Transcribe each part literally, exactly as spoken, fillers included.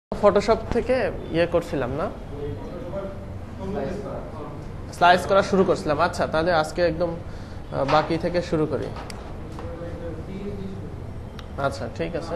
Photoshop থেকে ইয়ে করছিলাম না, স্লাইস করা শুরু করছিলাম। আচ্ছা, তাহলে আজকে একদম বাকি থেকে শুরু করি। আচ্ছা, ঠিক আছে।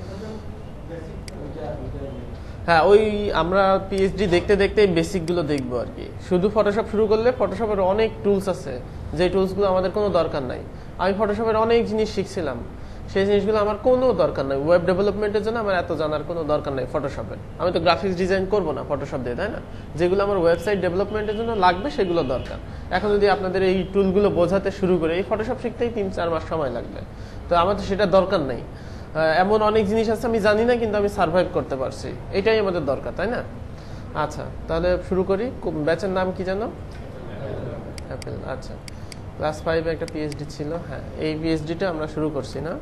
হ্যাঁ, ওই আমরা পিএইচডি দেখতে দেখতে বেসিকগুলো দেখবো আর কি। শুধু ফটোশপ শুরু করলে ফটোশপের অনেক টুলস আছে, যে টুলসগুলো আমাদের কোনো দরকার নাই। আমি ফটোশপের অনেক জিনিস শিখছিলাম, সেই জিনিসগুলো আমার কোনো দরকার নাই। ওয়েব ডেভেলপমেন্টের জন্য আমার এত জানার কোনো দরকার নাই ফটোশপের। আমি তো গ্রাফিক্স ডিজাইন করবো না ফটোশপ দিয়ে, তাই না? যেগুলো আমার ওয়েবসাইট ডেভেলপমেন্টের জন্য লাগবে সেগুলো দরকার। এখন যদি আপনাদের এই টুলগুলো বোঝাতে শুরু করে, এই ফটোশপ শিখতেই তিন চার মাস সময় লাগবে, তো আমার তো সেটা দরকার নেই। এমন অনেক জিনিস আছে আমি জানি না, কিন্তু আমি সার্ভাইভ করতে পারছি, এটাই আমাদের দরকার, তাই না? আচ্ছা, তাহলে শুরু করি। ব্যাচের নাম কি জানো? অ্যাপেল। আচ্ছা, ক্লাস ফাইভে একটা পিএইচডি ছিল। হ্যাঁ, এই পিএইচডিটা আমরা শুরু করছি না,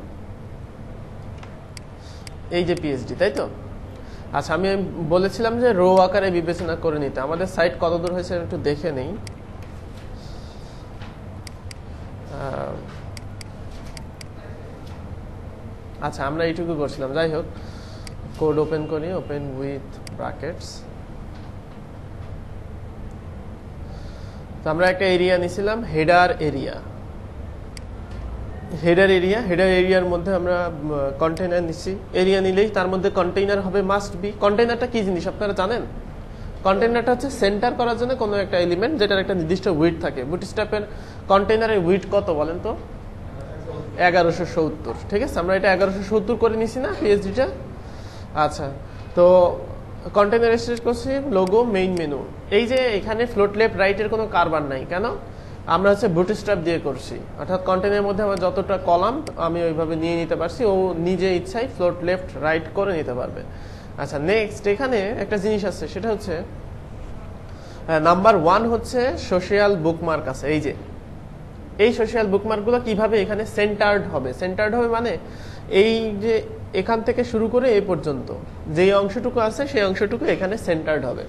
এই যে পিএইচডি, তাই তো? আচ্ছা, আমি বলেছিলাম যে রো আকারে বিবেচনা করে নিতে। আমাদের সাইট কত দূর হয়েছে একটু দেখে নেই। আচ্ছা, আমরা এইটুকু করছিলাম। যাই হোক, কোড ওপেন করি, ওপেন উইথ ব্র্যাকেটস। তো আমরা একটা এরিয়া নিছিলাম, header area. Header area header এরিয়ার মধ্যে আমরা কন্টেইনার নিছি। এরিয়া নিলেই তার মধ্যে কন্টেইনার হবে, মাস্ট বি। কন্টেইনারটা কি জিনিস আপনারা জানেন? কন্টেইনারটা হচ্ছে সেন্টার করার জন্য কোনো একটা এলিমেন্ট, যেটার একটা নির্দিষ্ট উইড থাকে। বুটস্ট্র্যাপের কন্টেইনারের উইড কত বলেন তো? এগারোশো সত্তর। ঠিক আছে, আমরা এটা এগারোশো সত্তর করে নিছি না পিএইচডিটা? আচ্ছা, তো কন্টেইনার স্টেট করছি, লোগো, মেইন মেনু। এই যে এখানে ফ্লোট লেফট রাইটের কোনো কারবার নাই, কেন? আমরা হচ্ছে বুটস্ট্র্যাপ দিয়ে করছি, অর্থাৎ কন্টেইনারের মধ্যে আমার যতটা কলাম আমি ওইভাবে নিয়ে নিতে পারছি, ও নিজে ইচ্ছাই ফ্লোট লেফট রাইট করে নিতে পারবে। আচ্ছা, নেক্সট এখানে একটা জিনিস আছে, সেটা হচ্ছে নাম্বার ওয়ান হচ্ছে সোশ্যাল বুকমার্ক আছে। এই যে এই সোশ্যাল বুকমার্কগুলো কিভাবে এখানে সেন্টার্ড হবে? সেন্টার্ড হবে মানে এই যে এখান থেকে শুরু করে এই পর্যন্ত যে অংশটুকু আছে সেই অংশটুকু এখানে সেন্টার্ড হবে।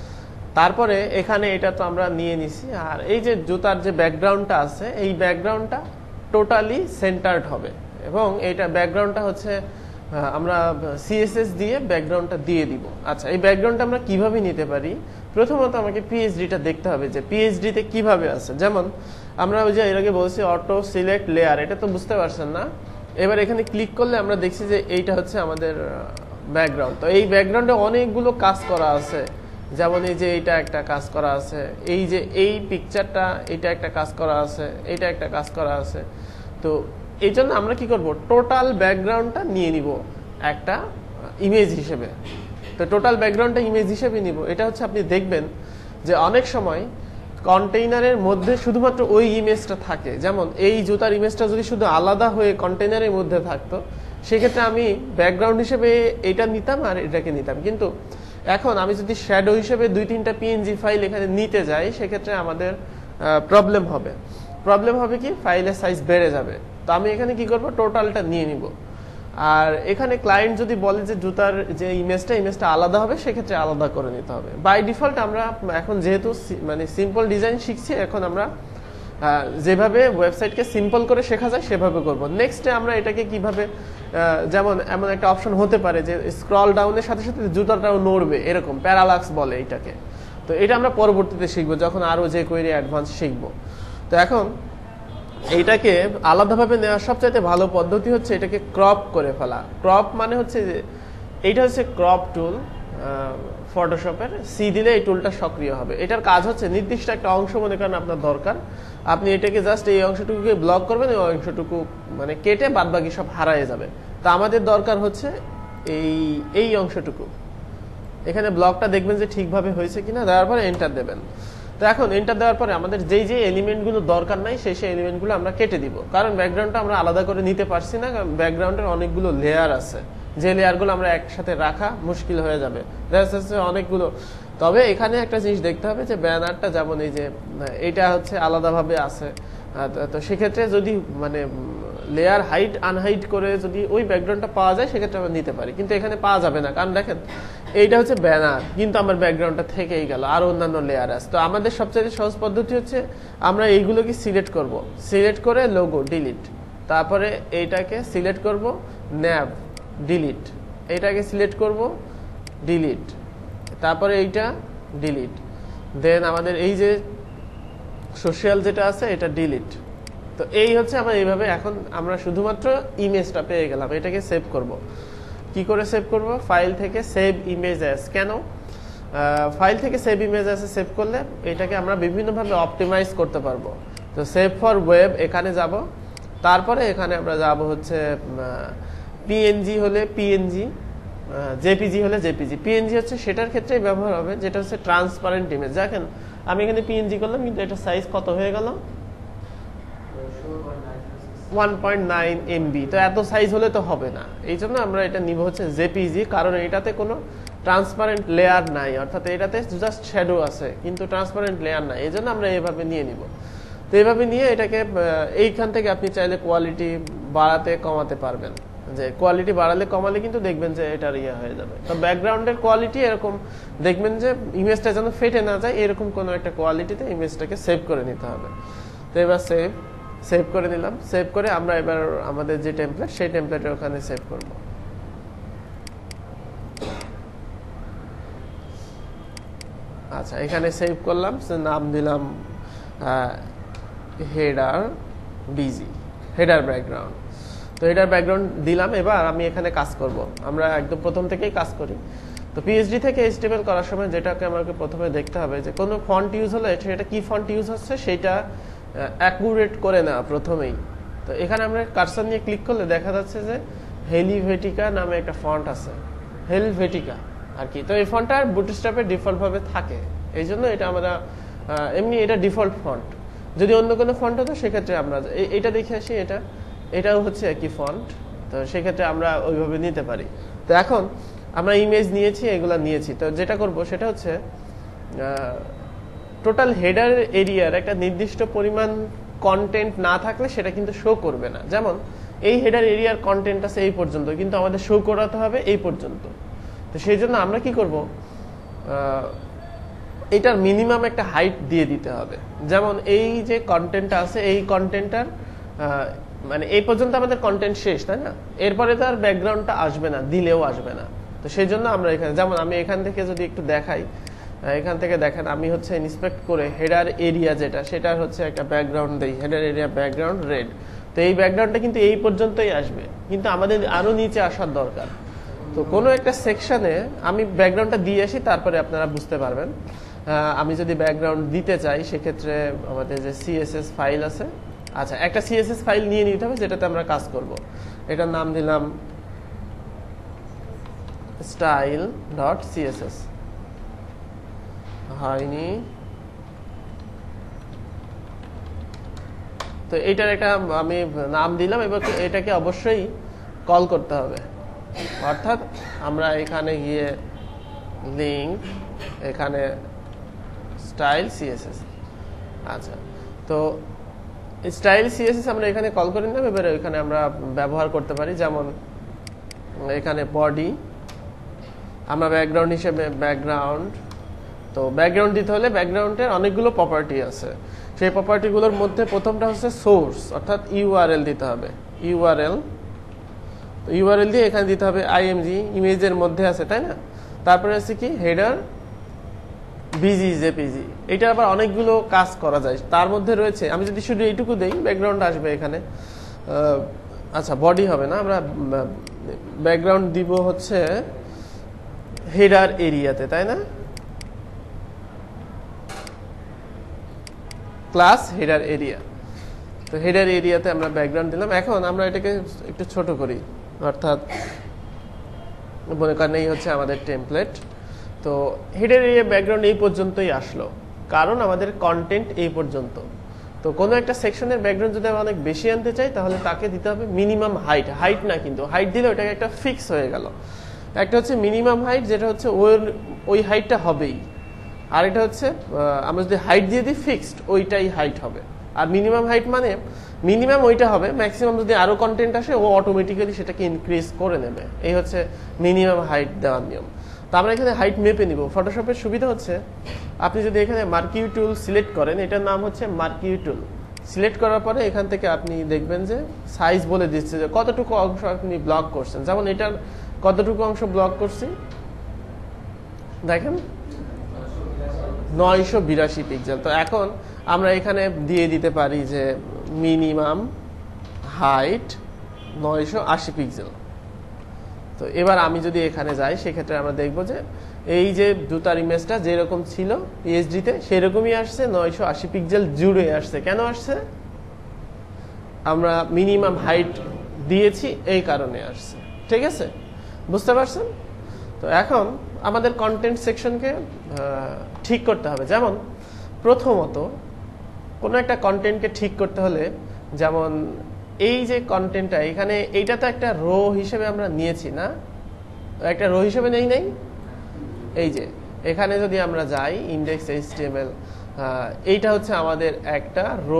তারপরে এখানে এটা তো আমরা নিয়ে নিছি, আর এই যে জুতার যে ব্যাকগ্রাউন্ডটা আছে, এই ব্যাকগ্রাউন্ডটা টোটালি সেন্টার্ড হবে। এবং এইটা ব্যাকগ্রাউন্ডটা হচ্ছে আমরা সিএসএস দিয়ে ব্যাকগ্রাউন্ডটা দিয়ে দিব। আচ্ছা, এই ব্যাকগ্রাউন্ডটা আমরা কিভাবে নিতে পারি? প্রথমত আমাকে পিএইচডিটা দেখতে হবে যে পিএইচডিতে কিভাবে আছে। যেমন আমরা ওই যে এর আগে বলছি অটো সিলেক্ট লেয়ার, এটা তো বুঝতে পারছেন না? এবার এখানে ক্লিক করলে আমরা দেখছি যে এইটা হচ্ছে আমাদের ব্যাকগ্রাউন্ড। তো এই ব্যাকগ্রাউন্ডে অনেকগুলো কাজ করা আছে, যেমন এই যে এইটা একটা কাজ করা আছে, এই যে এই পিকচারটা এটা একটা কাজ করা আছে, এটা একটা কাজ করা আছে। তো এই জন্য আমরা কি করব? টোটাল ব্যাকগ্রাউন্ডটা নিয়ে নিব একটা ইমেজ হিসেবে। তো টোটাল ব্যাকগ্রাউন্ডটা ইমেজ হিসেবে নিব। এটা হচ্ছে আপনি দেখবেন যে অনেক সময় কন্টেইনারের মধ্যে শুধুমাত্র ওই ইমেজটা থাকে। যেমন এই জুতার ইমেজটা যদি শুধু আলাদা হয়ে কন্টেইনারের মধ্যে থাকতো, সেক্ষেত্রে আমি ব্যাকগ্রাউন্ড হিসেবে এটা নিতাম আর এটাকে নিতাম। কিন্তু এখন আমি যদি শ্যাডো হিসেবে দুই তিনটা পিএনজি ফাইল এখানে নিতে যাই, সেক্ষেত্রে আমাদের প্রবলেম হবে। প্রবলেম হবে কি? ফাইলের সাইজ বেড়ে যাবে। তো আমি এখানে কি করব? টোটালটা নিয়ে নিব। আর এখানে ক্লায়েন্ট যদি বলে যে জুতার যে ইমেজটা ইমেজটা আলাদা হবে, সেক্ষেত্রে আলাদা করে নিতে হবে। বাই ডিফল্ট আমরা এখন যেহেতু মানে সিম্পল ডিজাইন শিখছি, এখন আমরা যেভাবে ওয়েবসাইটকে সিম্পল করে শেখা যায় সেভাবে করব। নেক্সটে আমরা এটাকে কিভাবে, যেমন এমন একটা অপশন হতে পারে যে স্ক্রল ডাউনের সাথে সাথে জুতাটাও নড়বে, এরকম প্যারালাক্স বলে এটাকে। তো এটা আমরা পরবর্তীতে শিখবো, যখন আরো যে কোয়েরি অ্যাডভান্স শিখবো। তো এখন এইটাকে আলাদাভাবে নেওয়ার সবচাইতে ভালো পদ্ধতি হচ্ছে এটাকে ক্রপ করে ফেলা। ক্রপ মানে হচ্ছে যে এইটা হচ্ছে ক্রপ টুল ফটোশপের। সি দিলে এই টুলটা সক্রিয় হবে। এটার কাজ হচ্ছে নির্দিষ্ট একটা অংশ মনে করেন আপনার দরকার, আপনি এটাকে জাস্ট এই অংশটুকুকে ব্লক করবেন, এই অংশটুকু মানে কেটে বাদ বাকি সব হারায় যাবে। তা আমাদের দরকার হচ্ছে এই এই অংশটুকু। এখানে ব্লকটা দেখবেন যে ঠিকভাবে হয়েছে কিনা, দেওয়ার পরে এন্টার দেবেন। তো এখন এন্টার দেওয়ার পরে আমাদের যেই যে এলিমেন্টগুলো দরকার নাই সেই সেই এলিমেন্টগুলো আমরা কেটে দিব, কারণ ব্যাকগ্রাউন্ডটা আমরা আলাদা করে নিতে পারছি না, কারণ ব্যাকগ্রাউন্ডের অনেকগুলো লেয়ার আছে, যে লেয়ারগুলো আমরা একসাথে রাখা মুশকিল হয়ে যাবে, অনেকগুলো। তবে এখানে একটা জিনিস দেখতে হবে যে ব্যানারটা যেমন এই যে এটা হচ্ছে আলাদাভাবে আছে, তো সেক্ষেত্রে যদি মানে লেয়ার হাইট আনহাইট করে যদি ওই ব্যাকগ্রাউন্ডটা পাওয়া যায়, সেক্ষেত্রে আমরা নিতে পারি। কিন্তু এখানে পাওয়া যাবে না, কারণ দেখেন এইটা হচ্ছে ব্যানার, কিন্তু আমার ব্যাকগ্রাউন্ডটা থেকেই গেল, আর অন্যান্য লেয়ার আছে। তো আমাদের সবচেয়ে সহজ পদ্ধতি হচ্ছে আমরা এইগুলোকে সিলেক্ট করব, সিলেক্ট করে লোগো ডিলিট, তারপরে এইটাকে সিলেক্ট করব ন্যাভ ডিলিট, এটাকে সিলেক্ট করব ডিলিট, তারপরে এইটা ডিলিট, দেন আমাদের এই যে সোশ্যাল যেটা আছে এটা ডিলিট। তো এই হচ্ছে আমরা এইভাবে এখন আমরা শুধুমাত্র ইমেজটা পেয়ে গেলাম। এটাকে সেভ করব। কি করে সেভ করব? ফাইল থেকে সেভ ইমেজ অ্যাজ। কেন ফাইল থেকে সেভ ইমেজ অ্যাজ সেভ করলে এটাকে আমরা বিভিন্নভাবে অপটিমাইজ করতে পারবো। তো সেভ ফর ওয়েব এখানে যাব, তারপরে এখানে আমরা যাব হচ্ছে পিএনজি হলে পিএনজি, জেপিজি হলে জেপিজি। পিএনজি হচ্ছে সেটার ক্ষেত্রেই ব্যবহার হবে যেটা হচ্ছে ট্রান্সপারেন্ট ইমেজ। দেখেন আমি এখানে পিএনজি করলাম কিন্তু এটা সাইজ কত হয়ে গেল? One point nine MB. তো এত সাইজ হলে তো হবে না, এই জন্য আমরা এটা নিব হচ্ছে জেপিজি, কারণ এটাতে কোনো ট্রান্সপারেন্ট লেয়ার নাই, অর্থাৎ এটাতে জাস্ট শ্যাডো আছে কিন্তু ট্রান্সপারেন্ট লেয়ার নাই, এই জন্য আমরা এইভাবে নিয়ে নিব। তো এইভাবে নিয়ে এটাকে এইখান থেকে আপনি চাইলে কোয়ালিটি বাড়াতে কমাতে পারবেন, যে কোয়ালিটি বাড়ালে কমালে কিন্তু দেখবেন যে এটার ইয়ে হয়ে যাবে। তো ব্যাকগ্রাউন্ডের কোয়ালিটি এরকম দেখবেন যে ইমেজটা যেন ফেটে না যায়, এরকম কোনো একটা কোয়ালিটিতে ইমেজটাকে সেভ করে নিতে হবে। তো এবার সেভ সেভ করে নিলাম। সেভ করে আমরা এবার আমাদের যে টেমপ্লেট সেই টেমপ্লেটের ওখানে সেভ করব। আচ্ছা, এখানে সেভ করলাম, নাম দিলাম হেডার বিজি, হেডার ব্যাকগ্রাউন্ড। তো হেডার ব্যাকগ্রাউন্ড দিলাম। এবার আমি এখানে কাজ করব, আমরা একদম প্রথম থেকেই কাজ করি। তো পিএইচডি থেকে এইচটিএমএল করার সময় যেটাকে আমাকে প্রথমে দেখতে হবে যে কোনো ফন্ট ইউজ হলে সেটা কি ফন্ট ইউজ হচ্ছে সেটা অ্যাকুরেট করে নেওয়া প্রথমেই। তো এখানে আমরা কার্সার নিয়ে ক্লিক করলে দেখা যাচ্ছে যে হেলিভেটিকা নামে একটা ফন্ট আছে, হেলভেটিকা আর কি। তো এই ফন্টটা বুটস্ট্র্যাপে ডিফল্টভাবে থাকে, এই জন্য এটা আমরা এমনি এটা ডিফল্ট ফন্ট। যদি অন্য কোনো ফন্ট হতো সেক্ষেত্রে আমরা এটা দেখে আসি, এটা এটাও হচ্ছে একই ফন্ট, তো সেক্ষেত্রে আমরা ওইভাবে নিতে পারি। তো এখন আমরা ইমেজ নিয়েছি, এগুলা নিয়েছি, তো যেটা করব সেটা হচ্ছে টোটাল হেডার এরিয়ার একটা নির্দিষ্ট পরিমাণ কন্টেন্ট না থাকলে সেটা কিন্তু শো করবে না। যেমন এই হেডার এরিয়ার কন্টেন্ট আছে এই পর্যন্ত, কিন্তু আমাদের শো করাতে হবে এই পর্যন্ত। তো সেই জন্য আমরা কি করব, এটার মিনিমাম একটা হাইট দিয়ে দিতে হবে। যেমন এই যে কন্টেন্টটা আছে এই কন্টেন্টটার মানে এই পর্যন্ত আমাদের কন্টেন্ট শেষ, তাই না? এরপরে তো আর ব্যাকগ্রাউন্ডটা আসবে না, দিলেও আসবে না। তো সেই জন্য আমরা এখানে, যেমন আমি এখান থেকে যদি একটু দেখাই, এখান থেকে দেখেন আমি হচ্ছে ইন্সপেক্ট করে হেডার এরিয়া যেটা সেটার হচ্ছে একটা ব্যাকগ্রাউন্ড দেই, হেডার এরিয়া ব্যাকগ্রাউন্ড রেড। তো এই ব্যাকগ্রাউন্ডটা কিন্তু এই পর্যন্তই আসবে, কিন্তু আমাদের আরো নিচে আসার দরকার। তো কোনো একটা সেকশনে আমি ব্যাকগ্রাউন্ডটা দিয়ে আসি, তারপরে আপনারা বুঝতে পারবেন। আমি যদি ব্যাকগ্রাউন্ড দিতে চাই সেক্ষেত্রে আমাদের যে সিএসএস ফাইল আছে, আচ্ছা একটা সিএসএস ফাইল নিয়ে নিতে হবে যেটাতে আমরা কাজ করব। এটার নাম দিলাম স্টাইল ডট সিএসএস। হয়নি, তো এটার একটা আমি নাম দিলাম। এবার এটাকে অবশ্যই কল করতে হবে, অর্থাৎ আমরা এখানে গিয়ে লিঙ্ক, এখানে স্টাইল সিএসএস। আচ্ছা, তো স্টাইল সিএসএস আমরা এখানে কল করে নিলাম। এবারে এখানে আমরা ব্যবহার করতে পারি, যেমন এখানে বডি, আমরা ব্যাকগ্রাউন্ড হিসেবে ব্যাকগ্রাউন্ড। তো ব্যাকগ্রাউন্ড দিতে হলে ব্যাকগ্রাউন্ডের অনেকগুলো প্রপার্টি আছে, সেই প্রপার্টিগুলোর মধ্যে প্রথমটা হচ্ছে সোর্স, অর্থাৎ ইউআরএল দিতে হবে। ইউআরএল ইউআরএল দিয়ে এখানে দিতে হবে আইএমজি, ইমেজের মধ্যে আছে, তাই না? তারপরে আছে কি হেডার বিজি জেপিজি। এটা আবার অনেকগুলো কাজ করা যায়, তার মধ্যে রয়েছে, আমি যদি শুধু এইটুকু দেই ব্যাকগ্রাউন্ড আসবে এখানে। আচ্ছা, বডি হবে না, আমরা ব্যাকগ্রাউন্ড দিব হচ্ছে হেডার এরিয়াতে, তাই না? Class header area. তো হেডার এরিয়াতে আমরা ব্যাকগ্রাউন্ড দিলাম। এখন আমরা এটাকে একটু ছোট করি, অর্থাৎ মনে করেন এই হচ্ছে আমাদের টেমপ্লেট। তো হেডার এরিয়া ব্যাকগ্রাউন্ড এই পর্যন্তই আসলো, কারণ আমাদের কন্টেন্ট এই পর্যন্ত। তো কোনো একটা সেকশনের ব্যাকগ্রাউন্ড যদি আমরা অনেক বেশি আনতে চাই তাহলে তাকে দিতে হবে মিনিমাম হাইট। হাইট না কিন্তু, হাইট দিলে ওটাকে একটা ফিক্স হয়ে গেল। একটা হচ্ছে মিনিমাম হাইট, যেটা হচ্ছে ওই ওই হাইটটা হবেই, আর এটা হচ্ছে আমরা যদি হাইট দিয়ে দিই ফিক্সড, ওইটাই হাইট হবে। আর মিনিমাম হাইট মানে মিনিমাম ওইটা হবে, ম্যাক্সিমাম যদি আরো কন্টেন্ট আসে ও অটোমেটিক্যালি সেটাকে ইনক্রিজ করে নেবে। এই হচ্ছে মিনিমাম হাইট দেওয়ার নিয়ম। তো আমরা এখানে হাইট মেপে নিব। ফটোশপের সুবিধা হচ্ছে আপনি যদি এখানে মার্কিউ টুল সিলেক্ট করেন, এটার নাম হচ্ছে মার্কিউ টুল। সিলেক্ট করার পরে এখান থেকে আপনি দেখবেন যে সাইজ বলে দিচ্ছে যে কতটুকু অংশ আপনি ব্লক করছেন। যেমন এটার কতটুকু অংশ ব্লক করছি, দেখেন নয়শো বিরাশি পিক্সেল। তো এখন আমরা এখানে দিয়ে দিতে পারি যে মিনিমাম হাইট নয়শো আশি পিক্সেল। তো এবার আমি যদি এখানে যাই সেক্ষেত্রে আমরা দেখব যে এই যে জুতার ইমেজটা যেরকম ছিল পিএইচডিতে সেরকমই আসছে, নয়শো আশি পিক্সেল জুড়ে আসছে। কেন আসছে? আমরা মিনিমাম হাইট দিয়েছি এই কারণে আসছে। ঠিক আছে, বুঝতে পারছেন? তো এখন আমাদের কন্টেন্ট সেকশনকে ঠিক করতে হবে। যেমন প্রথমত কোনো একটা কন্টেন্টকে ঠিক করতে হলে, যেমন এই যে কন্টেন্টটা এখানে, এইটা তো একটা রো হিসেবে আমরা নিয়েছি না, একটা রো হিসেবে নেই নাই। এই যে এখানে যদি আমরা যাই ইন্ডেক্স এইচটিএমএল, এইটা হচ্ছে আমাদের একটা রো,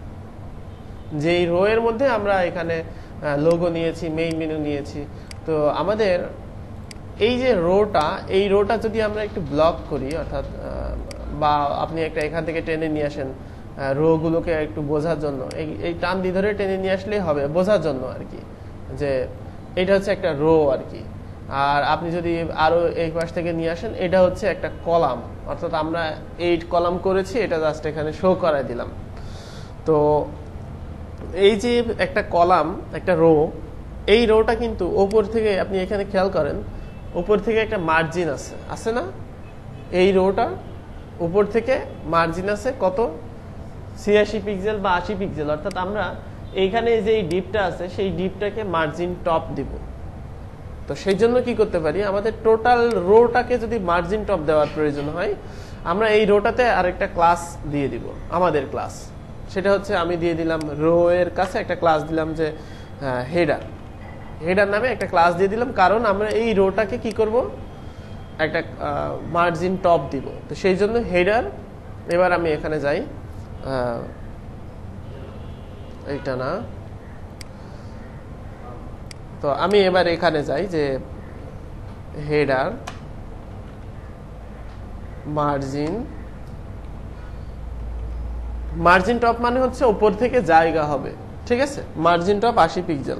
যেই রো এর মধ্যে আমরা এখানে লোগো নিয়েছি, মেইন মেনু নিয়েছি। তো আমাদের এই যে রোটা, এই রোটা যদি আমরা একটু ব্লক করি, অর্থাৎ বা আপনি একটা এখান থেকে টেনে নিয়ে আসেন রো গুলোকে একটু বোঝার জন্য, এই এই টান দিয়ে ধরে টেনে নিয়ে আসলেই হবে বোঝার জন্য আর কি, যে এটা হচ্ছে একটা রো আর কি। আর আপনি যদি আরো এই পাশ থেকে নিয়ে আসেন, এটা হচ্ছে একটা কলাম, অর্থাৎ আমরা এইট কলাম করেছি, এটা জাস্ট এখানে শো করাই দিলাম। তো এই যে একটা কলাম, একটা রো, এই রোটা কিন্তু উপর থেকে আপনি এখানে খেয়াল করেন, উপর থেকে একটা মার্জিন আছে, আছে না? এই রোটা উপর থেকে মার্জিন আছে কত? ছিয়াশি পিক্সেল বা আশি পিক্সেল। অর্থাৎ আমরা এইখানে যে ডিপটা আছে সেই ডিপটাকে মার্জিন টপ দিব। তো সেই জন্য কি করতে পারি, আমাদের টোটাল রোটাকে যদি মার্জিন টপ দেওয়ার প্রয়োজন হয়, আমরা এই রোটাতে আরেকটা ক্লাস দিয়ে দিব, আমাদের ক্লাস। সেটা হচ্ছে আমি দিয়ে দিলাম রো এর কাছে একটা ক্লাস দিলাম যে হেডার, হেডার নামে একটা ক্লাস দিয়ে দিলাম, কারণ আমরা এই রোটাকে কি করব, একটা মার্জিন টপ দিব। তো সেই জন্য হেডার। এবার আমি এখানে যাই, এইটা না, তো আমি এবার এখানে যাই যে হেডার মার্জিন, মার্জিন টপ মানে হচ্ছে উপর থেকে জায়গা হবে। ঠিক আছে, মার্জিন টপ আশি পিক্সেল।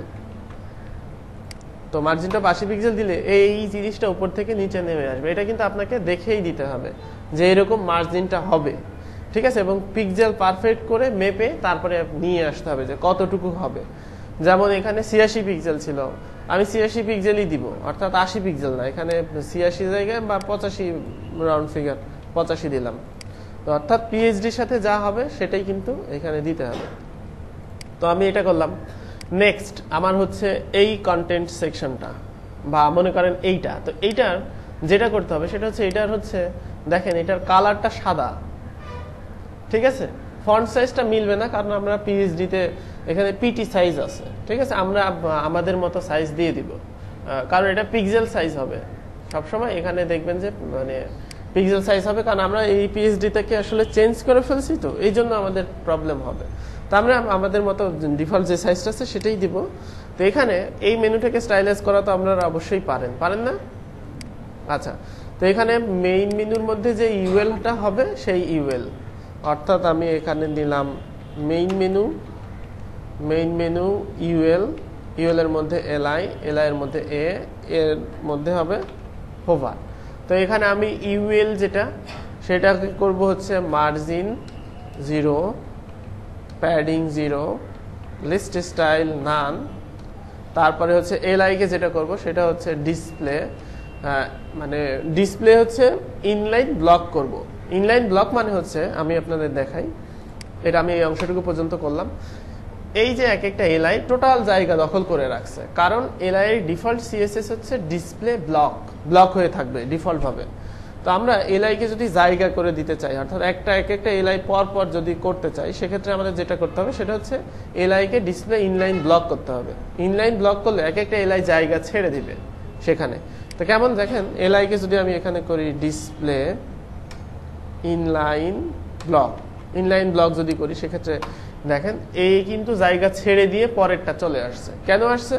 তো মার্জিন টপ আশি পিক্সেল দিলে এই জিনিসটা উপর থেকে নিচে নেমে আসবে। এটা কিন্তু আপনাকে দেখেই দিতে হবে যে এরকম মার্জিনটা হবে। ঠিক আছে, এবং পিক্সেল পারফেক্ট করে মেপে তারপরে নিয়ে আসতে হবে যে কতটুকু হবে। যেমন এখানে ছিয়াশি পিক্সেল ছিল, আমি ছিয়াশি পিক্সেলই দিব, অর্থাৎ আশি পিক্সেল না, এখানে ছিয়াশি জায়গায় বা পঁচাশি, রাউন্ড ফিগার পঁচাশি দিলাম। তো অর্থাৎ পিএইচডির সাথে যা হবে সেটাই কিন্তু এখানে দিতে হবে। তো আমি এটা করলাম। নেক্সট আমার হচ্ছে এই কন্টেন্ট সেকশনটা, বা মনে করেন এইটা। তো এইটার যেটা করতে হবে সেটা হচ্ছে, এটার হচ্ছে দেখেন এটার কালারটা সাদা। ঠিক আছে, ফন্ট সাইজটা মিলবে না, কারণ আমরা পিএইচডি তে এখানে পিটি সাইজ আছে। ঠিক আছে, আমরা আমাদের মতো সাইজ দিয়ে দিব, কারণ এটা পিক্সেল সাইজ হবে সবসময়। এখানে দেখবেন যে মানে পিক্সেল সাইজ হবে, কারণ আমরা এই পিএইচডি থেকে আসলে চেঞ্জ করে ফেলছি, তো এই জন্য আমাদের প্রবলেম হবে। তো আমরা আমাদের মতো ডিফল্ট যে সাইজটা আছে সেটাই দিব। তো এখানে এই মেনুটাকে স্টাইলাইজ করা তো আপনারা অবশ্যই পারেন, পারেন না? আচ্ছা, তো এখানে মেইন মেনুর মধ্যে যে ইউএলটা হবে সেই ইউএল, অর্থাৎ আমি এখানে দিলাম main menu, main menu UL, UL এর মধ্যে এলআই, এলআই এর মধ্যে এ, এর মধ্যে হবে হোভার। তো এখানে আমি ইউএল যেটা সেটাকে করব হচ্ছে margin zero, padding zero, list style none. তারপরে হচ্ছে এলআই কে যেটা করব সেটা হচ্ছে ডিসপ্লে, মানে ডিসপ্লে হচ্ছে ইনলাইন ব্লক করব। ইনলাইন ব্লক মানে হচ্ছে, আমি আপনাদের দেখাই, এটা আমি এই অংশটুকু পর্যন্ত করলাম। এই যে এক একটা এলআই টোটাল জায়গা দখল করে রাখছে, কারণ এলআই এর ডিফল্ট সিএসএস হচ্ছে ডিসপ্লে ব্লক, ব্লক হয়ে থাকবে ডিফল্ট ভাবে। তো আমরা এলআই কে যদি জায়গা করে দিতে চাই, অর্থাৎ একটা এক একটা এলআই পর পর যদি করতে চাই, সেক্ষেত্রে আমাদের যেটা করতে হবে সেটা হচ্ছে এলআই কে ডিসপ্লে ইনলাইন ব্লক করতে হবে। ইনলাইন ব্লক করলে এক একটা এলআই জায়গা ছেড়ে দিবে সেখানে। তো কেমন দেখেন, এলআই কে যদি আমি এখানে করি display inline block, inline block যদি করি সেক্ষেত্রে দেখেন এই কিন্তু জায়গা ছেড়ে দিয়ে পরেরটা চলে আসছে। কেন আসছে?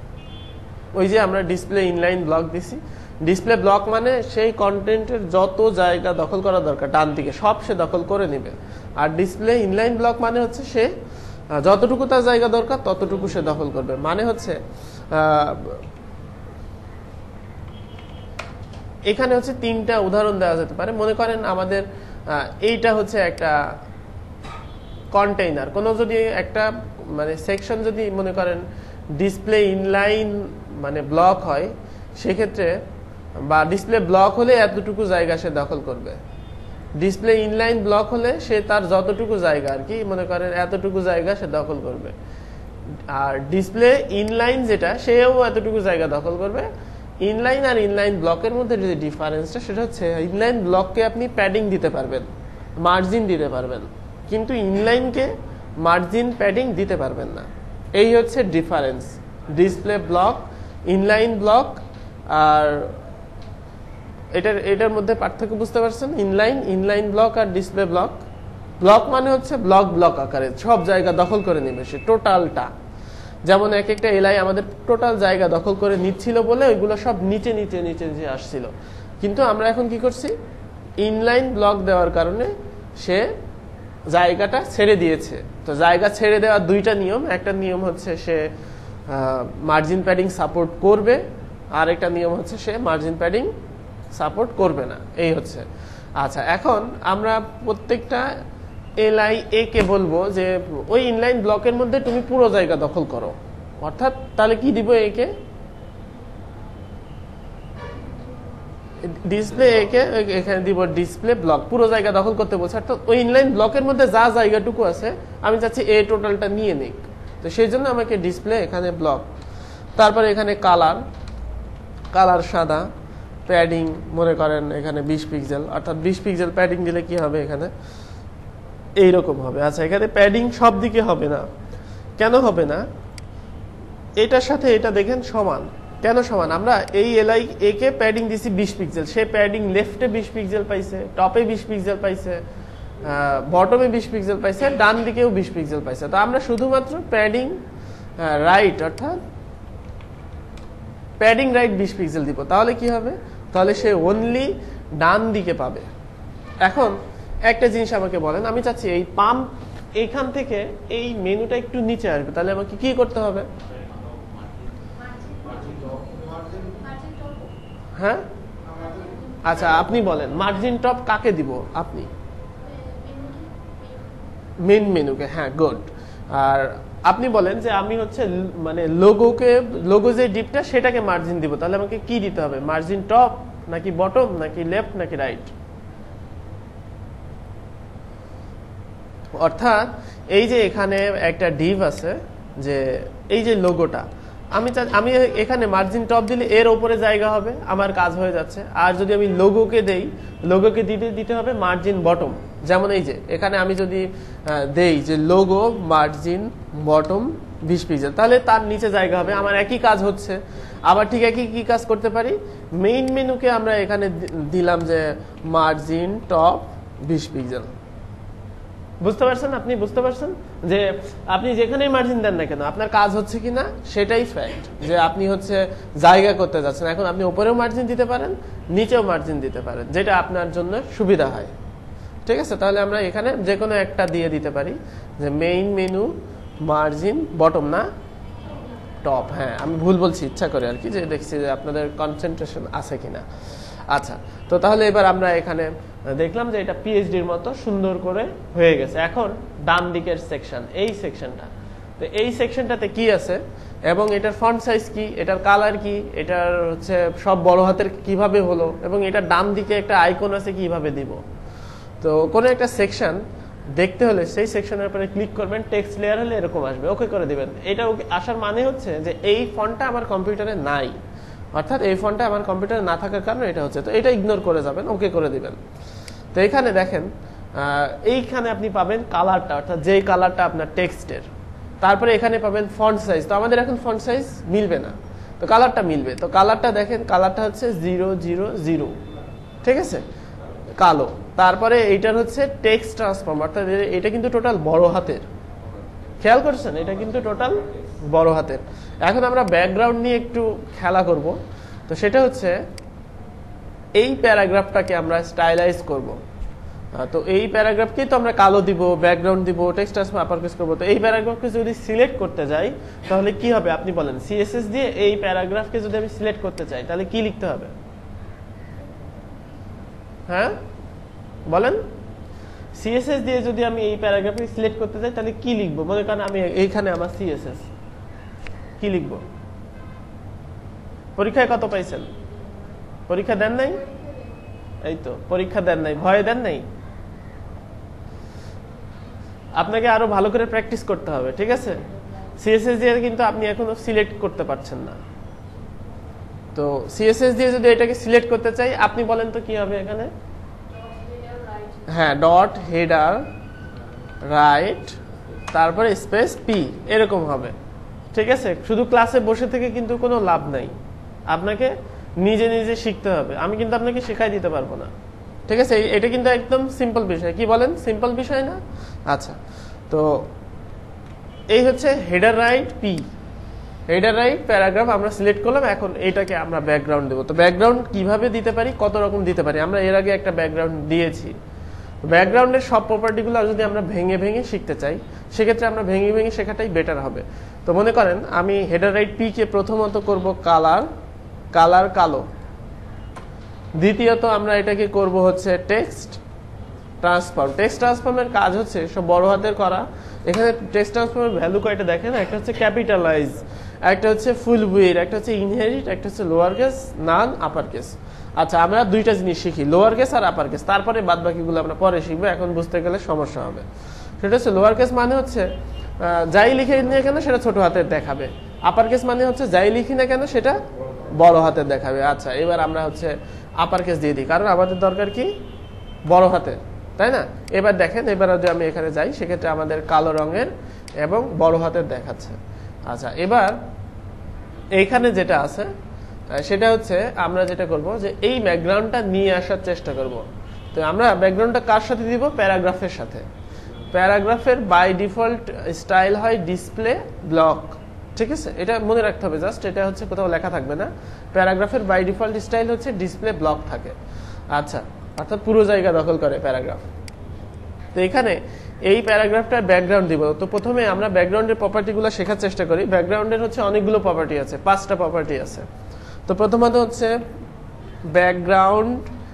ওই যে আমরা ডিসপ্লে ইনলাইন ব্লক দিছি। ডিসপ্লে ব্লক মানে সেই কন্টেন্টের যত জায়গা দখল করা দরকার ডান দিকে সব সে দখল করে নেবে। আর ডিসপ্লে ইনলাইন ব্লক মানে হচ্ছে সে যতটুকু তার জায়গা দরকার ততটুকু সে দখল করবে। মানে হচ্ছে এখানে হচ্ছে তিনটা উদাহরণ দেওয়া যেতে পারে। মনে করেন আমাদের এইটা হচ্ছে একটা কন্টেইনার, কোনো যদি একটা মানে সেকশন যদি মনে করেন ডিসপ্লে ইনলাইন মানে ব্লক হয়, সেক্ষেত্রে বা ডিসপ্লে ব্লক হলে এতটুকু জায়গা সে দখল করবে, ডিসপ্লে ইনলাইন ব্লক হলে সে তার যতটুকু জায়গা আর কি মনে করেন এতটুকু জায়গা সে দখল করবে, আর ডিসপ্লে ইনলাইন যেটা সেও এতটুকু জায়গা দখল করবে। ইনলাইন আর ইনলাইন ব্লকের মধ্যে যে ডিফারেন্সটা সেটা হচ্ছে ইনলাইন ব্লককে আপনি প্যাডিং দিতে পারবেন, মার্জিন দিতে পারবেন, কিন্তু ইনলাইনকে মার্জিন প্যাডিং দিতে পারবেন না। এই হচ্ছে difference display block, inline block আর এটার এটার মধ্যে পার্থক্য বুঝতে পারছেন? ইনলাইন ইনলাইন ব্লক আর ডিসপ্লে ব্লক। ব্লক মানে হচ্ছে ব্লক ব্লক আকারে সব জায়গা দখল করে নেবে সে টোটালটা, যেমন এক একটা এলআই আমাদের টোটাল জায়গা দখল করে নিচ্ছিল বলে ওইগুলো সব নিচে নিচে নিচে নিচে আসছিল, কিন্তু আমরা এখন কি করছি ইনলাইন ব্লক দেওয়ার কারণে সে জায়গাটা ছেড়ে দিয়েছে। তো জায়গা ছেড়ে দেওয়ার দুইটা নিয়ম, একটা নিয়ম হচ্ছে সে মার্জিন প্যাডিং সাপোর্ট করবে, আর একটা নিয়ম হচ্ছে সে মার্জিন প্যাডিং সাপোর্ট করবে না। এই হচ্ছে। আচ্ছা, এখন আমরা প্রত্যেকটা এলআই এ কে বলবো যে ওই ইনলাইন ব্লকের মধ্যে তুমি পুরো জায়গা দখল করো, অর্থাৎ তাহলে কি দিব একে ডিসপ্লে একে এখানে দিব ডিসপ্লে ব্লক, পুরো জায়গা দখল করতে বলছে, অর্থাৎ ওই ইনলাইন ব্লকের মধ্যে যা জায়গাটুকু আছে আমি চাচ্ছি এ টোটালটা নিয়ে নিক, তো সেই জন্য আমাকে ডিসপ্লে এখানে ব্লক, তারপরে এখানে কালার কালার সাদা, প্যাডিং মনে করেন এখানে বিশ পিক্সেল, অর্থাৎ বিশ পিক্সেল প্যাডিং দিলে কি হবে এখানে এইরকম হবে। আচ্ছা, এখানে প্যাডিং সব দিকে হবে না, কেন হবে না? এটার সাথে এটা দেখেন সমান, কেন সমান? আমরা এই এলআই এ কে প্যাডিং দিছি বিশ পিক্সেল, সে প্যাডিং লেফটে বিশ পিক্সেল পাইছে, টপে বিশ পিক্সেল পাইছে, বটমে বিশ পিক্সেল পাইছে, ডান দিকেও বিশ পিক্সেল পাইছে। তো আমরা শুধুমাত্র প্যাডিং রাইট অর্থাৎ প্যাডিং রাইট বিশ পিক্সেল দিব, তাহলে কি হবে? তাহলে সে অনলি ডান দিকে পাবে। এখন একটা জিনিস আমাকে বলেন, আমি চাচ্ছি এই পাম্প এইখান থেকে এই মেনুটা একটু নিচে আসবে, তাহলে আমাকে কি করতে হবে? হ্যাঁ, আচ্ছা আপনি বলেন মার্জিন টপ কাকে দিব? আপনি মেন মেনুকে। হ্যাঁ, গুড। আর আপনি বলেন যে আমি হচ্ছে মানে লোগোকে, লোগো যে ডিপটা সেটাকে মার্জিন দিব, তাহলে আমাকে কি দিতে হবে? মার্জিন টপ নাকি বটম নাকি লেফট নাকি রাইট? অর্থাৎ এই যে এখানে একটা ডিভ আছে, যে এই যে লোগোটা আমি আমি এখানে মার্জিন টপ দিলে এর উপরে জায়গা হবে, আমার কাজ হয়ে যাচ্ছে। আর যদি আমি লোগোকে দেই, লোগোকে দিতে দিতে হবে মার্জিন বটম, যেমন এই যে এখানে আমি যদি দেই যে লোগো মার্জিন বটম বিশ পিক্সেল, তাহলে তার নিচে জায়গা হবে, আমার একই কাজ হচ্ছে। আবার ঠিক একই কি কাজ করতে পারি, মেইন মেনুকে আমরা এখানে দিলাম যে মার্জিন টপ বিশ পিক্সেল। বুঝতে পারছেন? আপনি বুঝতে পারছেন যে আপনি যেখানেই মার্জিন দেন না কেন আপনার কাজ হচ্ছে কিনা সেটাই ফ্যাক্ট, যে আপনি হচ্ছে জায়গা করতে যাচ্ছেন। এখন আপনি উপরেও মার্জিন দিতে পারেন, নিচেও মার্জিন দিতে পারেন, যেটা আপনার জন্য সুবিধা হয়। ঠিক আছে, তাহলে আমরা এখানে যে কোনো একটা দিয়ে দিতে পারি যে মেইন মেনু মার্জিন বটম না টপ। হ্যাঁ, আমি ভুল বলছি ইচ্ছা করে আর কি, যে দেখছি যে আপনাদের কনসেন্ট্রেশন আছে কিনা। আচ্ছা, তো তাহলে এবার আমরা এখানে দেখলাম যে এটা পিএইচডির মতো সুন্দর করে হয়ে গেছে। এখন ডান দিকের সেকশন, এই সেকশনটা, তো এই সেকশনটাতে কি আছে এবং এটার ফন্ট সাইজ কি, এটার কালার কি, এটার হচ্ছে সব বড় হাতের কিভাবে হলো, এবং এটার ডান দিকে একটা আইকন আছে কিভাবে দিব। তো কোনো একটা সেকশন দেখতে হলে সেই সেকশনের উপরে ক্লিক করবেন, টেক্সট লেয়ার হলে এরকম আসবে, ওকে করে দিবেন। এটা আসার মানে হচ্ছে যে এই ফন্টটা আমার কম্পিউটারে নাই, অর্থাৎ এই ফন্টটা আমার কম্পিউটারে না থাকার কারণে এটা হচ্ছে, তো এটা ইগনোর করে যাবেন, ওকে করে দিবেন। তো এখানে দেখেন এইখানে আপনি পাবেন কালারটা, অর্থাৎ যেই কালারটা আপনার টেক্সটের, তারপরে এখানে পাবেন ফন্ট সাইজ। তো আমাদের এখন ফন্ট সাইজ মিলবে না, তো কালারটা মিলবে। তো কালারটা দেখেন, কালারটা হচ্ছে জিরো জিরো জিরো, ঠিক আছে, কালো। তারপরে এইটার হচ্ছে টেক্সট ট্রান্সফর্ম, অর্থাৎ এটা কিন্তু টোটাল বড় হাতের, খেয়াল করছেন, এটা কিন্তু টোটাল বড় হাতের। এখন আমরা ব্যাকগ্রাউন্ড নিয়ে একটু খেলা করব। তো সেটা হচ্ছে এই প্যারাগ্রাফটাকে আমরা স্টাইলাইজ করব। তো এই প্যারাগ্রাফকেই তো আমরা কালো দিব, ব্যাকগ্রাউন্ড দিব, টেক্সট ট্রান্সফর্ম আপার কেস করব। তো এই প্যারাগ্রাফকে যদি সিলেক্ট করতে যাই তাহলে কি হবে আপনি বলেন? সিএসএস দিয়ে এই প্যারাগ্রাফকে যদি আমি সিলেক্ট করতে চাই তাহলে কি লিখতে হবে? হ্যাঁ বলেন, সিএসএস দিয়ে যদি আমি এই প্যারাগ্রাফে সিলেক্ট করতে চাই তাহলে কি লিখবো? মনে করেন আমি এইখানে আমার সিএসএস কি লিখবো? পরীক্ষায় কত পাইছেন? পরীক্ষা দেন নাই? এই তো পরীক্ষা দেন নাই, ভয় দেন নাই। আপনাকে আরো ভালো করে প্র্যাকটিস করতে হবে, ঠিক আছে? সিএসএস দিয়ে কিন্তু আপনি এখনো সিলেক্ট করতে পারছেন না। তো সিএসএস দিয়ে যদি এটাকে সিলেক্ট করতে চাই, আপনি বলেন তো কি হবে এখানে? হ্যাঁ, ডট হেডার রাইট তারপরে স্পেস পি, এরকম হবে, ঠিক আছে? শুধু ক্লাসে বসে থেকে কিন্তু কোনো লাভ নাই, আপনাকে নিজে নিজে শিখতে হবে। আমি কিন্তু আপনাকে শেখাই দিতে পারবো না, ঠিক আছে? এটা কিন্তু একদম সিম্পল বিষয়। কি বলেন, সিম্পল বিষয় না? আচ্ছা, তো এই হচ্ছে header right P, header right paragraph আমরা সিলেক্ট করলাম। এখন এটাকে আমরা ব্যাকগ্রাউন্ড দেবো। তো ব্যাকগ্রাউন্ড কিভাবে দিতে পারি, কত রকম দিতে পারি? আমরা এর আগে একটা ব্যাকগ্রাউন্ড দিয়েছি। ব্যাকগ্রাউন্ডের সব প্রপার্টিগুলো যদি আমরা ভেঙে ভেঙে শিখতে চাই, সেক্ষেত্রে আমরা ভেঙে ভেঙে শেখাটাই বেটার হবে। তো মনে করেন আমি হেডার রাইট পি কে প্রথমত করব কালার, কালার কালো। দ্বিতীয়ত আমরা এটাকে করব হচ্ছে টেক্সট ট্রান্সফর্ম। টেক্সট ট্রান্সফর্মের কাজ হচ্ছে সব বড় হাতের করা। এখানে টেক্সট ট্রান্সফর্মের ভ্যালু কয়টা দেখেন, একটা হচ্ছে ক্যাপিটালাইজ, একটা হচ্ছে ফুল উইড, একটা হচ্ছে ইনহেরিট, একটা হচ্ছে lower case, none, upper case. আচ্ছা, আমরা দুইটা জিনিস শিখি, লোয়ার কেস আর আপার কেস, তারপরে বাদ বাকিগুলো আমরা পরে শিখবো, এখন বুঝতে গেলে সমস্যা হবে। সেটা হচ্ছে লোয়ার কেস মানে হচ্ছে যাই লিখে নিয়ে কেন সেটা ছোট হাতের দেখাবে, আপার কেস মানে হচ্ছে যাই লিখি না কেন সেটা বড় হাতের দেখাবে। আচ্ছা, এবার আমরা হচ্ছে আপার কেস দিয়ে দিই, কারণ আমাদের দরকার কি বড় হাতের, তাই না? এবার দেখেন, এবার যদি আমি এখানে যাই সেক্ষেত্রে আমাদের কালো রঙের এবং বড় হাতের দেখাচ্ছে। আচ্ছা, এবার এইখানে যেটা আছে সেটা হচ্ছে আমরা যেটা করব যে এই ব্যাকগ্রাউন্ডটা নিয়ে আসার চেষ্টা করব। তো আমরা ব্যাকগ্রাউন্ডটা কার সাথে দিব? প্যারাগ্রাফের সাথে। প্যারাগ্রাফের বাই ডিফল্ট স্টাইল হয় ডিসপ্লে ব্লক, ঠিক আছে? এটা মনে রাখতে হবে, জাস্ট এটা হচ্ছে কোথাও লেখা থাকবে না। প্যারাগ্রাফের বাই ডিফল্ট স্টাইল হচ্ছে ডিসপ্লে ব্লক থাকে। আচ্ছা, অর্থাৎ পুরো জায়গা দখল করে প্যারাগ্রাফ। তো এখানে এই প্যারাগ্রাফটার ব্যাকগ্রাউন্ড দিব। তো প্রথমে আমরা ব্যাকগ্রাউন্ডের প্রপার্টিগুলো শেখার চেষ্টা করি। ব্যাকগ্রাউন্ডের হচ্ছে অনেকগুলো প্রপার্টি আছে, পাঁচটা প্রপার্টি আছে। তো প্রথমত হচ্ছে ব্যাকগ্রাউন্ড,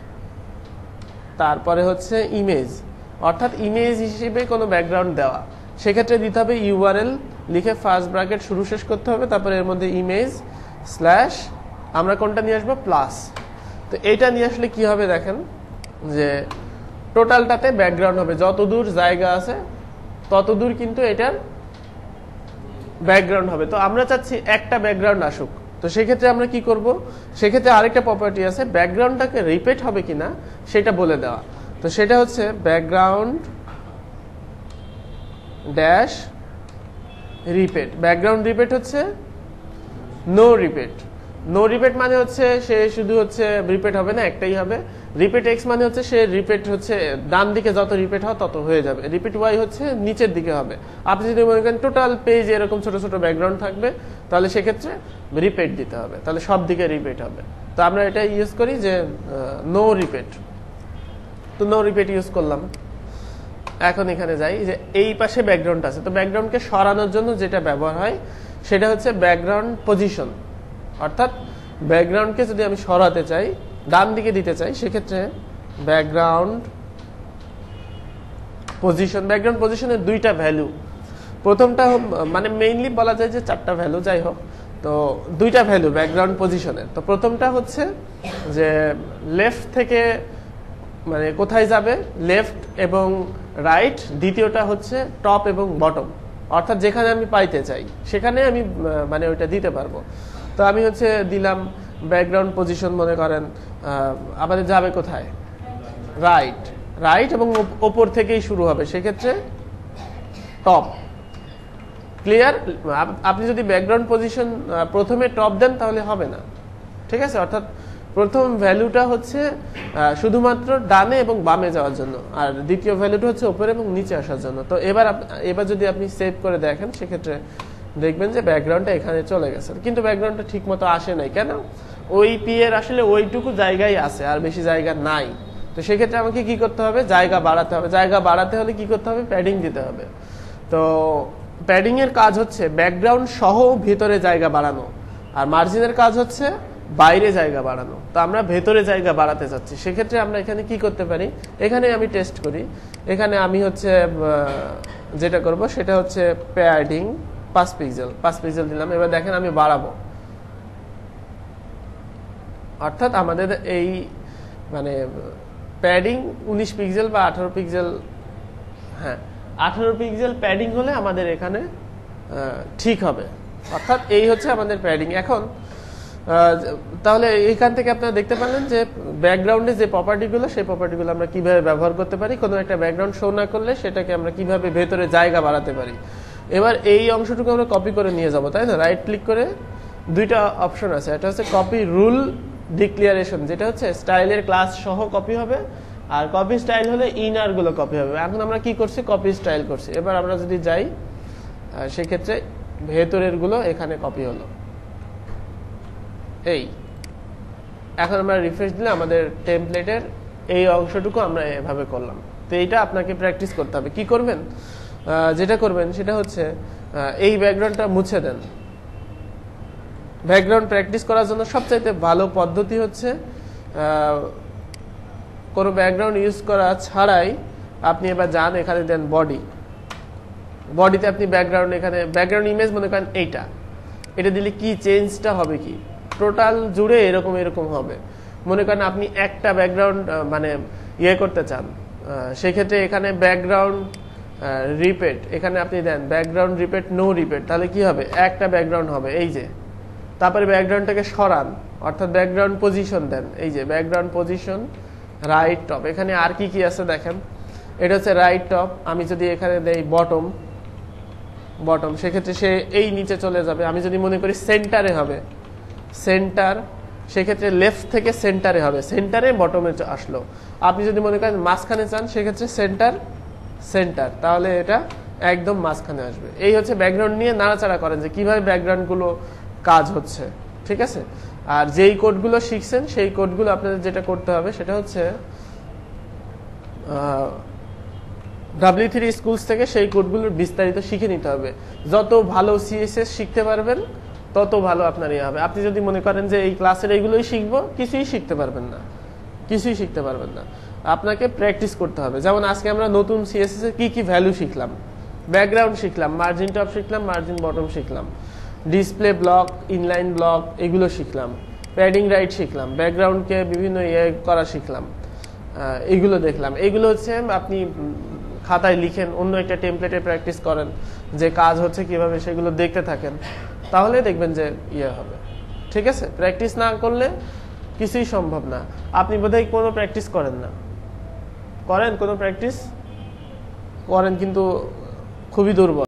তারপরে হচ্ছে ইমেজ, অর্থাৎ ইমেজ হিসেবে কোনো ব্যাকগ্রাউন্ড দেওয়া, সেক্ষেত্রে দিতে হবে ইউআরএল লিখে ফার্স্ট ব্র্যাকেট শুরু শেষ করতে হবে, তারপরে এর মধ্যে ইমেজ স্ল্যাশ আমরা কোনটা নিয়ে আসবো, প্লাস। তো এইটা নিয়ে আসলে কি হবে দেখেন, যে টোটালটাতে ব্যাকগ্রাউন্ড হবে, যতদূর জায়গা আছে ততদূর কিন্তু এটার ব্যাকগ্রাউন্ড হবে। তো আমরা চাচ্ছি একটা ব্যাকগ্রাউন্ড আসুক। তো সেক্ষেত্রে আমরা কি করব, সেক্ষেত্রে আরেকটা প্রপার্টি আছে, ব্যাকগ্রাউন্ডটাকে রিপিট হবে কিনা সেটা বলে দেওয়া। তো সেটা হচ্ছে background dash repeat. Background repeat হচ্ছে নো রিপিট। নো রিপিট মানে হচ্ছে সে শুধু হচ্ছে রিপিট হবে না, একটাই হবে। রিপিট এক্স মানে হচ্ছে সে রিপিট হচ্ছে ডান দিকে যত রিপিট হয় তত হয়ে যাবে। রিপিট ওয়াই হচ্ছে নিচের দিকে হবে। আপনি যদি মনে করেন টোটাল পেজ এরকম ছোট ছোট ব্যাকগ্রাউন্ড থাকবে, তাহলে সেক্ষেত্রে রিপিট দিতে হবে, তাহলে সব দিকে রিপিট হবে। তো আমরা এটা ইউজ করি যে নো রিপিট। তো নো রিপিট ইউজ করলাম। এখন এখানে যাই যে এই পাশে ব্যাকগ্রাউন্ড আছে, তো ব্যাকগ্রাউন্ডকে সরানোর জন্য যেটা ব্যবহার হয় সেটা হচ্ছে ব্যাকগ্রাউন্ড পজিশন। অর্থাৎ ব্যাকগ্রাউন্ডকে যদি আমি সরাতে চাই, ডান দিকে দিতে চাই, সেক্ষেত্রে ব্যাকগ্রাউন্ড পজিশন। ব্যাকগ্রাউন্ড পজিশনের দুইটা ভ্যালু, প্রথমটা মানে মেইনলি বলা যায় যে চারটা ভ্যালু, যাই হোক, তো দুইটা ভ্যালু ব্যাকগ্রাউন্ড পজিশনের। তো প্রথমটা হচ্ছে যে লেফট থেকে মানে কোথায় যাবে, লেফট এবং রাইট। দ্বিতীয়টা হচ্ছে টপ এবং বটম, অর্থাৎ যেখানে আমি পাইতে চাই সেখানে আমি মানে ওইটা দিতে পারবো। তো আমি হচ্ছে দিলাম ব্যাকগ্রাউন্ড পজিশন, মনে করেন আমাদের যাবে কোথায়, রাইট, রাইট এবং ওপর থেকেই শুরু হবে, সেক্ষেত্রে টপ। ক্লিয়ার? আপনি যদি ব্যাকগ্রাউন্ড পজিশন প্রথমে টপ দেন তাহলে হবে না, ঠিক আছে? অর্থাৎ প্রথম ভ্যালুটা হচ্ছে শুধুমাত্র ডানে এবং বামে যাওয়ার জন্য, আর দ্বিতীয় ভ্যালুটা হচ্ছে উপরে এবং নিচে আসার জন্য। তো এবার এবার যদি আপনি সেভ করে দেখেন, সেক্ষেত্রে দেখবেন যে ব্যাকগ্রাউন্ডটা এখানে চলে গেছে, কিন্তু ব্যাকগ্রাউন্ডটা ঠিক মতো আসে নাই। কেন? ওই পি এর আসলে ওইটুকু জায়গায় আছে, আর বেশি জায়গা নাই। তো সেক্ষেত্রে আমাকে কি করতে হবে, জায়গা বাড়াতে হবে। জায়গা বাড়াতে হলে কি করতে হবে, প্যাডিং দিতে হবে। তো প্যাডিং এর কাজ হচ্ছে ব্যাকগ্রাউন্ড সহ ভিতরে জায়গা বাড়ানো, আর মার্জিনের কাজ হচ্ছে বাইরে জায়গা বাড়ানো, তো আমরা ভেতরে জায়গা বাড়াতে চাচ্ছি। সেক্ষেত্রে আমরা এখানে কি করতে পারি, এখানে আমি টেস্ট করি। এখানে আমি হচ্ছে যেটা করব সেটা হচ্ছে প্যাডিং পাঁচ পিক্সেল পাঁচ পিক্সেল দিলাম। এবার দেখেন আমি বাড়াবো, অর্থাৎ আমাদের এই মানে প্যাডিং উনিশ পিক্সেল বা আঠারো পিক্সেল, হ্যাঁ আঠারো পিক্সেল প্যাডিং হলে আমাদের এখানে ঠিক হবে। অর্থাৎ এই হচ্ছে আমাদের প্যাডিং। এখন তাহলে এইখান থেকে আপনারা দেখতে পারলেন যে ব্যাকগ্রাউন্ডে যে প্রপার্টিগুলো, সেই প্রপার্টিগুলো আমরা কিভাবে ব্যবহার করতে পারি। কোনো একটা ব্যাকগ্রাউন্ড শো না করলে সেটাকে আমরা কিভাবে ভেতরে জায়গা বাড়াতে পারি। এবার এই অংশটুকু আমরা কপি করে নিয়ে যাব, তাই না? রাইট ক্লিক করে দুইটা অপশন আছে, এটা হচ্ছে কপি রুল ডিক্লিয়ারেশন, যেটা হচ্ছে স্টাইলের ক্লাস সহ কপি হবে, আর কপি স্টাইল হলে ইনার গুলো কপি হবে। এখন আমরা কি করছি, কপি স্টাইল করছি। এবার আমরা যদি যাই সেক্ষেত্রে ভেতরের গুলো এখানে কপি হলো। এই এখন আমরা রিফ্রেশ দিলে আমাদের টেমপ্লেটের এই অংশটুকু আমরা এভাবে করলাম। তো এইটা আপনাকে প্র্যাকটিস করতে হবে। কি করবেন, যেটা করবেন সেটা হচ্ছে এই ব্যাকগ্রাউন্ডটা মুছে দেন। ব্যাকগ্রাউন্ড প্র্যাকটিস করার জন্য সবচাইতে ভালো পদ্ধতি হচ্ছে কোনো ব্যাকগ্রাউন্ড ইউজ করা ছাড়াই আপনি এবার যান, এখানে দেন বডি। বডিতে আপনি ব্যাকগ্রাউন্ড, এখানে ব্যাকগ্রাউন্ড ইমেজ মনে করেন এইটা, এটা দিলে কি চেঞ্জটা হবে, কি টোটাল জুড়ে এরকম এরকম হবে। মনে করেন আপনি একটা ব্যাকগ্রাউন্ড মানে ইয়ে করতে চান, সেক্ষেত্রে এখানে ব্যাকগ্রাউন্ড রিপিট, এখানে আপনি দেন ব্যাকগ্রাউন্ড রিপিট নো রিপিট, তাহলে কি হবে, একটা ব্যাকগ্রাউন্ড হবে এই যে। তারপরে ব্যাকগ্রাউন্ডটাকে সরান, অর্থাৎ ব্যাকগ্রাউন্ড পজিশন দেন, এই যে ব্যাকগ্রাউন্ড পজিশন রাইট টপ। এখানে আর কি কি আছে দেখেন, এটা হচ্ছে রাইট টপ। আমি যদি এখানে দেই বটম বটম সেক্ষেত্রে সে এই নিচে চলে যাবে। আমি যদি মনে করি সেন্টারে হবে, সেন্টার, সেক্ষেত্রে লেফট থেকে সেন্টারে হবে, সেন্টারে বটমে আসলো। আপনি যদি মনে করেন মাঝখানে চান, সেক্ষেত্রে সেন্টার সেন্টার, তাহলে এটা একদম মাঝখানে আসবে। এই হচ্ছে ব্যাকগ্রাউন্ড নিয়ে নাড়াচাড়া করেন যে কিভাবে ব্যাকগ্রাউন্ডগুলো কাজ হচ্ছে, ঠিক আছে? আর যেই কোডগুলো শিখছেন সেই কোডগুলো আপনাদের যেটা করতে হবে সেটা হচ্ছে ডাব্লিউ থ্রি স্কুলস থেকে সেই কোডগুলোর বিস্তারিত শিখে নিতে হবে। যত ভালো সিএসএস শিখতে পারবেন তত ভালো আপনার ইয়ে হবে। আপনি যদি মনে করেন যে এই ক্লাসের এইগুলোই শিখবো, কিছুই শিখতে পারবেন না, কিছুই শিখতে পারবেন না। আপনাকে প্র্যাকটিস করতে হবে। যেমন আজকে আমরা নতুন সিএসএস এর কি কি ভ্যালু শিখলাম, ব্যাকগ্রাউন্ড শিখলাম, মার্জিন টপ শিখলাম, মার্জিন বটম শিখলাম, ডিসপ্লে ব্লক, ইনলাইন ব্লক এগুলো শিখলাম, প্যাডিং রাইট শিখলাম, ব্যাকগ্রাউন্ডকে বিভিন্ন ইয়ে করা শিখলাম, এগুলো দেখলাম। এগুলো হচ্ছে আপনি খাতায় লিখেন, অন্য একটা টেমপ্লেটে প্র্যাকটিস করেন, যে কাজ হচ্ছে কিভাবে সেগুলো দেখতে থাকেন, তাহলে দেখবেন যে ইয়ে হবে, ঠিক আছে? প্র্যাকটিস না করলে কিছুই সম্ভব না। আপনি বোধহয় কোনো প্র্যাকটিস করেন না, করেন কোনো প্র্যাকটিস করেন কিন্তু খুবই দুর্বল।